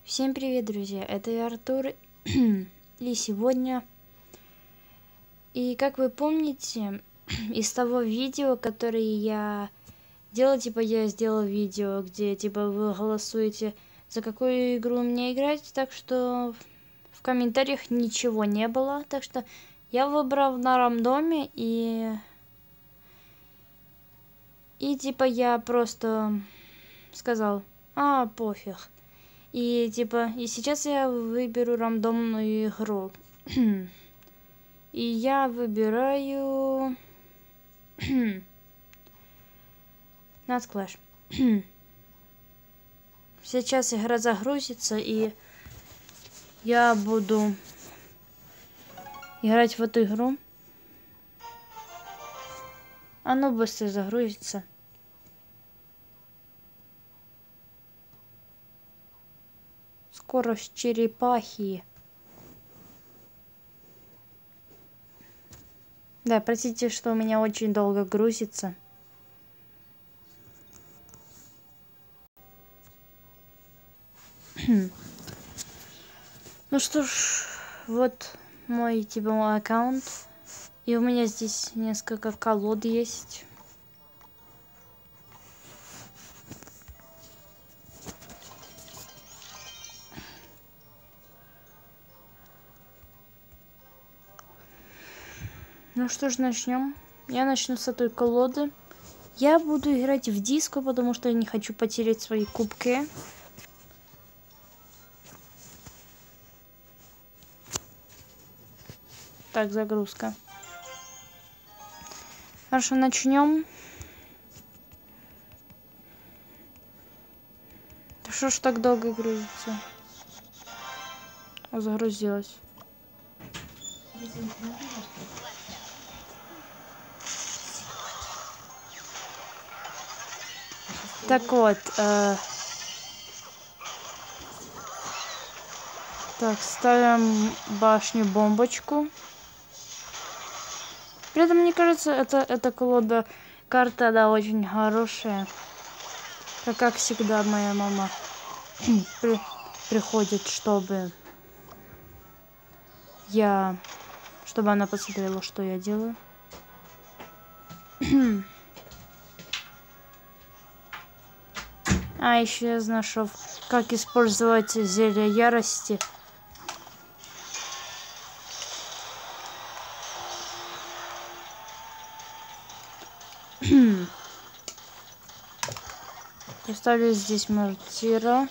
Всем привет, друзья! Это я, Артур. И сегодня... И как вы помните, из того видео, которое я делал, я сделал видео, где, вы голосуете, за какую игру мне играть, так что в комментариях ничего не было, так что я выбрал на рандоме, и я просто сказал, пофиг. И сейчас я выберу рандомную игру. И я выбираю Nut Clash. Сейчас игра загрузится, и я буду играть в эту игру. Оно быстро загрузится. Скорость черепахи. Да, простите, что у меня очень долго грузится. Ну что ж, вот мой мой аккаунт. И у меня здесь несколько колод есть. Ну что ж, начнем. Я начну с этой колоды. Я буду играть в диско, потому что я не хочу потерять свои кубки. Так, загрузка. Хорошо, начнем. Да что ж так долго грузится? Загрузилась. Так вот, так, ставим башню-бомбочку. При этом, мне кажется, эта колода, карта, да, очень хорошая. Как всегда, моя мама приходит, чтобы она посмотрела, что я делаю. Еще я нашел, как использовать зелье ярости. Поставлю здесь мортира.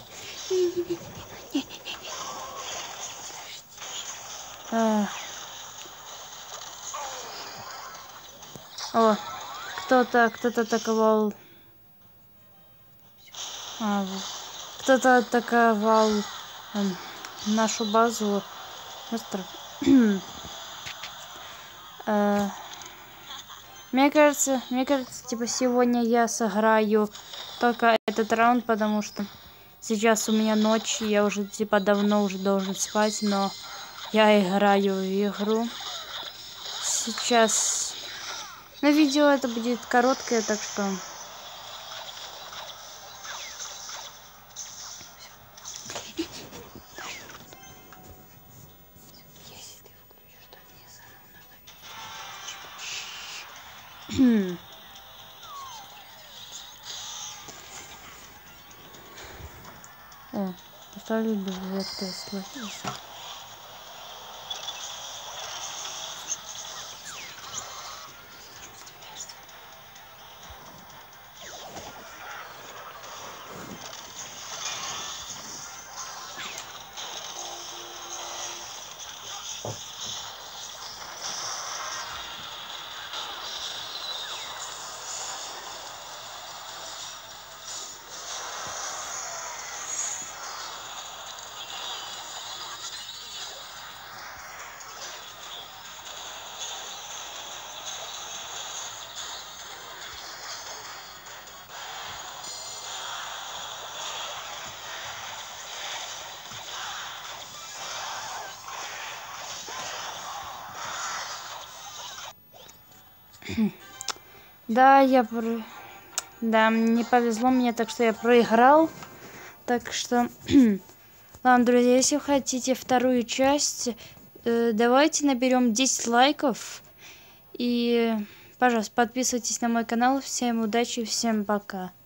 О, кто-то атаковал. Кто-то атаковал нашу базу. Мне кажется, сегодня я сыграю только этот раунд, потому что сейчас у меня ночь, и я уже давно уже должен спать, но я играю в игру. Сейчас на видео это будет короткое, так что поставлю 2 Теслы. Да, да, не повезло мне, так что я проиграл. Так что Ладно, друзья, если вы хотите вторую часть, давайте наберем 10 лайков. И, пожалуйста, подписывайтесь на мой канал. Всем удачи, всем пока.